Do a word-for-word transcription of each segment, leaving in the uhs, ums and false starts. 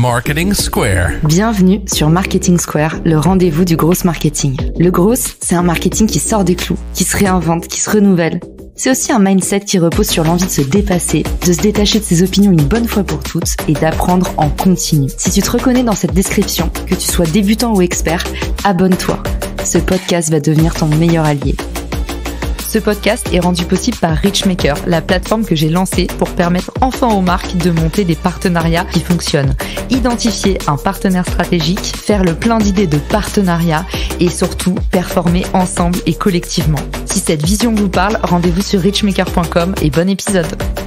Marketing Square. Bienvenue sur Marketing Square, le rendez-vous du gros marketing. Le gros, c'est un marketing qui sort des clous, qui se réinvente, qui se renouvelle. C'est aussi un mindset qui repose sur l'envie de se dépasser, de se détacher de ses opinions une bonne fois pour toutes et d'apprendre en continu. Si tu te reconnais dans cette description, que tu sois débutant ou expert, abonne-toi. Ce podcast va devenir ton meilleur allié. Ce podcast est rendu possible par Richmaker, la plateforme que j'ai lancée pour permettre enfin aux marques de monter des partenariats qui fonctionnent. Identifier un partenaire stratégique, faire le plein d'idées de partenariats et surtout performer ensemble et collectivement. Si cette vision vous parle, rendez-vous sur richmaker point com et bon épisode.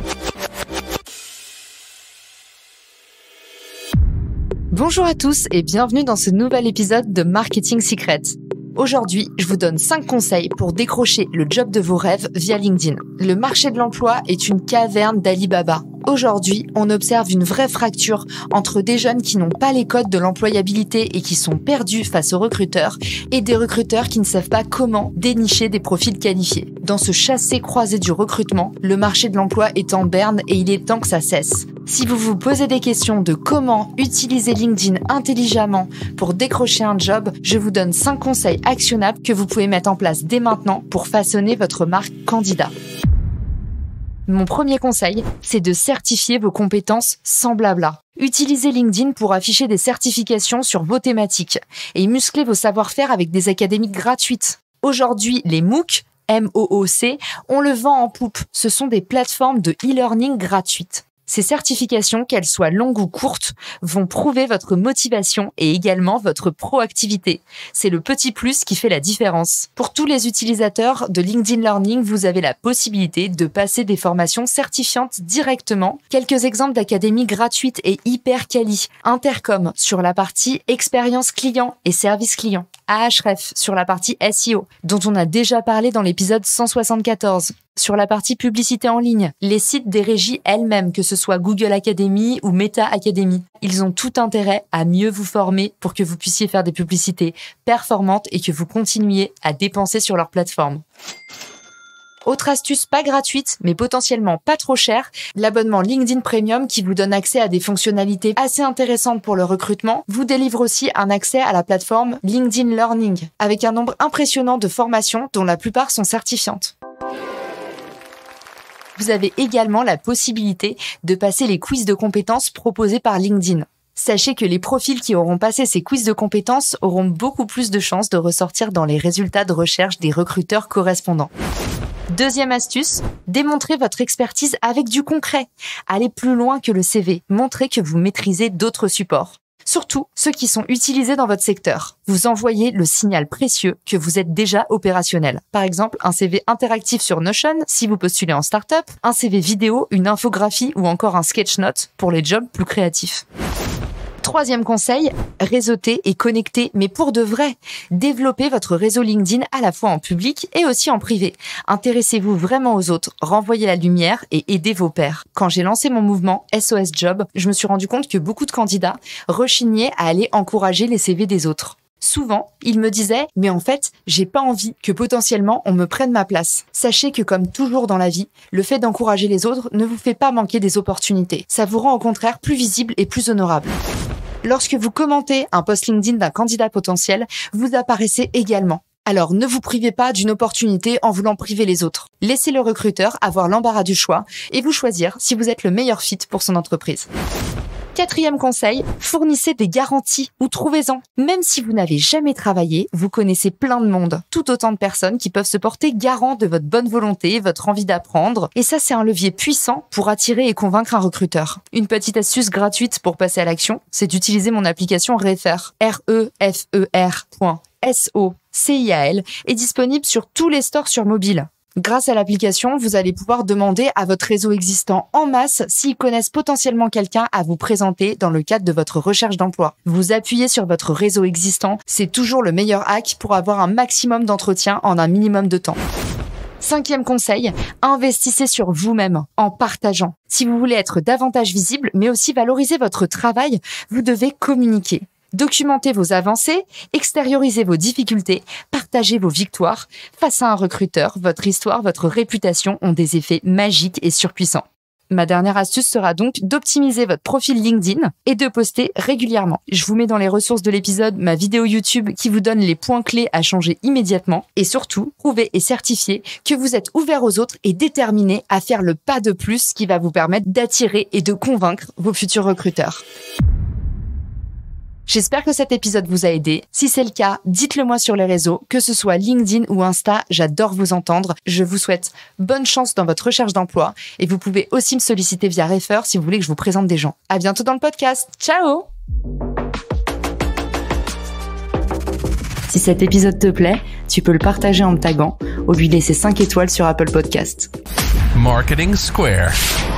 Bonjour à tous et bienvenue dans ce nouvel épisode de Marketing Secrets. Aujourd'hui, je vous donne cinq conseils pour décrocher le job de vos rêves via LinkedIn. Le marché de l'emploi est une caverne d'Ali Baba. Aujourd'hui, on observe une vraie fracture entre des jeunes qui n'ont pas les codes de l'employabilité et qui sont perdus face aux recruteurs et des recruteurs qui ne savent pas comment dénicher des profils qualifiés. Dans ce chassé-croisé du recrutement, le marché de l'emploi est en berne et il est temps que ça cesse. Si vous vous posez des questions de comment utiliser LinkedIn intelligemment pour décrocher un job, je vous donne cinq conseils actionnables que vous pouvez mettre en place dès maintenant pour façonner votre marque candidat. Mon premier conseil, c'est de certifier vos compétences sans blabla. Utilisez LinkedIn pour afficher des certifications sur vos thématiques et muscler vos savoir-faire avec des académies gratuites. Aujourd'hui, les MOOC, M O O C, on le vend en poupe. Ce sont des plateformes de e-learning gratuites. Ces certifications, qu'elles soient longues ou courtes, vont prouver votre motivation et également votre proactivité. C'est le petit plus qui fait la différence. Pour tous les utilisateurs de LinkedIn Learning, vous avez la possibilité de passer des formations certifiantes directement. Quelques exemples d'académies gratuites et hyper quali. Intercom sur la partie expérience client et service client. Ahref sur la partie S E O, dont on a déjà parlé dans l'épisode cent soixante-quatorze. Sur la partie publicité en ligne, les sites des régies elles-mêmes, que ce soit Google Academy ou Meta Academy, ils ont tout intérêt à mieux vous former pour que vous puissiez faire des publicités performantes et que vous continuiez à dépenser sur leur plateforme. Autre astuce pas gratuite, mais potentiellement pas trop chère, l'abonnement LinkedIn Premium qui vous donne accès à des fonctionnalités assez intéressantes pour le recrutement, vous délivre aussi un accès à la plateforme LinkedIn Learning, avec un nombre impressionnant de formations dont la plupart sont certifiantes. Vous avez également la possibilité de passer les quiz de compétences proposés par LinkedIn. Sachez que les profils qui auront passé ces quiz de compétences auront beaucoup plus de chances de ressortir dans les résultats de recherche des recruteurs correspondants. Deuxième astuce, démontrez votre expertise avec du concret. Allez plus loin que le C V. Montrez que vous maîtrisez d'autres supports. Surtout ceux qui sont utilisés dans votre secteur. Vous envoyez le signal précieux que vous êtes déjà opérationnel. Par exemple, un C V interactif sur Notion si vous postulez en start-up, un C V vidéo, une infographie ou encore un sketch note pour les jobs plus créatifs. Troisième conseil, réseauter et connecter, mais pour de vrai. Développez votre réseau LinkedIn à la fois en public et aussi en privé. Intéressez-vous vraiment aux autres, renvoyez la lumière et aidez vos pairs. Quand j'ai lancé mon mouvement S O S Job, je me suis rendu compte que beaucoup de candidats rechignaient à aller encourager les C V des autres. Souvent, ils me disaient « mais en fait, j'ai pas envie que potentiellement on me prenne ma place ». Sachez que comme toujours dans la vie, le fait d'encourager les autres ne vous fait pas manquer des opportunités. Ça vous rend au contraire plus visible et plus honorable. Lorsque vous commentez un post LinkedIn d'un candidat potentiel, vous apparaissez également. Alors ne vous privez pas d'une opportunité en voulant priver les autres. Laissez le recruteur avoir l'embarras du choix et vous choisir si vous êtes le meilleur fit pour son entreprise. Quatrième conseil, fournissez des garanties ou trouvez-en. Même si vous n'avez jamais travaillé, vous connaissez plein de monde. Tout autant de personnes qui peuvent se porter garant de votre bonne volonté, votre envie d'apprendre. Et ça, c'est un levier puissant pour attirer et convaincre un recruteur. Une petite astuce gratuite pour passer à l'action, c'est d'utiliser mon application Refer. R E F E R point S O C I A L est disponible sur tous les stores sur mobile. Grâce à l'application, vous allez pouvoir demander à votre réseau existant en masse s'ils connaissent potentiellement quelqu'un à vous présenter dans le cadre de votre recherche d'emploi. Vous appuyez sur votre réseau existant, c'est toujours le meilleur hack pour avoir un maximum d'entretiens en un minimum de temps. Cinquième conseil, investissez sur vous-même en partageant. Si vous voulez être davantage visible, mais aussi valoriser votre travail, vous devez communiquer. Documentez vos avancées, extériorisez vos difficultés, partagez vos victoires. Face à un recruteur, votre histoire, votre réputation ont des effets magiques et surpuissants. Ma dernière astuce sera donc d'optimiser votre profil LinkedIn et de poster régulièrement. Je vous mets dans les ressources de l'épisode ma vidéo YouTube qui vous donne les points clés à changer immédiatement. Et surtout, prouvez et certifiez que vous êtes ouvert aux autres et déterminé à faire le pas de plus qui va vous permettre d'attirer et de convaincre vos futurs recruteurs. J'espère que cet épisode vous a aidé. Si c'est le cas, dites-le moi sur les réseaux, que ce soit LinkedIn ou Insta, j'adore vous entendre. Je vous souhaite bonne chance dans votre recherche d'emploi et vous pouvez aussi me solliciter via Refer si vous voulez que je vous présente des gens. À bientôt dans le podcast. Ciao! Si cet épisode te plaît, tu peux le partager en me taguant ou lui laisser cinq étoiles sur Apple Podcast. Marketing Square.